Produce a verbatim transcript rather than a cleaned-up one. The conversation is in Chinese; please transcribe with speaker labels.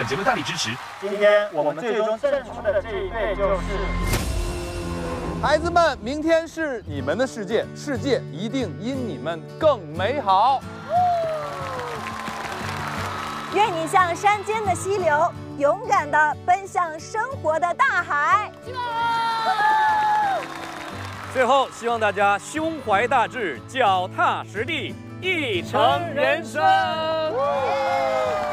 Speaker 1: 本节目大力支持。
Speaker 2: 今天我们最终胜出的这一队就是。
Speaker 3: 孩子们，明天是你们的世界，世界一定因你们更美好。
Speaker 4: 愿你像山间的溪流，勇敢地奔向生活的大海。
Speaker 5: 最后，希望大家胸怀大志，脚踏实地，一程人生。